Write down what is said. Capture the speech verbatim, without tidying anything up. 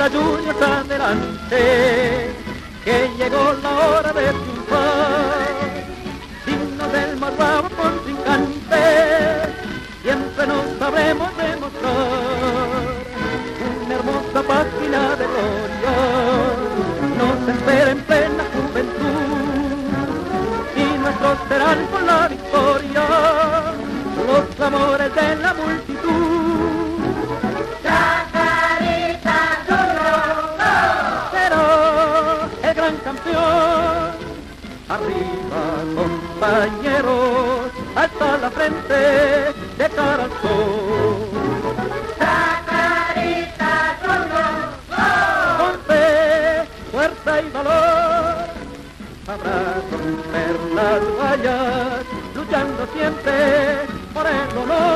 Boca Juniors adelante, que llegó la hora de triunfar. Signos del más bravo contrincante, siempre nos sabremos demostrar. Una hermosa página de gloria nos espera en plena juventud, y nuestros serán con la victoria los clamores de la multitud. Chacarita Juniors será el gran campeón. Arriba, compañeros, alza la frente de cara al sol. Chacarita Juniors Con fe, fuerza y valor, habrá romper las vallas, luchando siempre por el honor.